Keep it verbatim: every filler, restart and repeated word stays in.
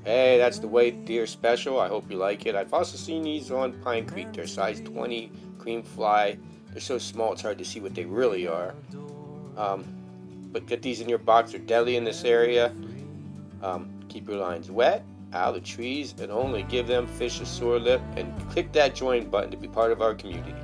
Hey, that's the White Deer Special. I hope you like it. I've also seen these on Pine Creek. They're size twenty, cream fly. They're so small it's hard to see what they really are. Um, but get these in your box. They're deadly in this area. Um, keep your lines wet, out of the trees, and only give them fish a sore lip. And click that join button to be part of our community.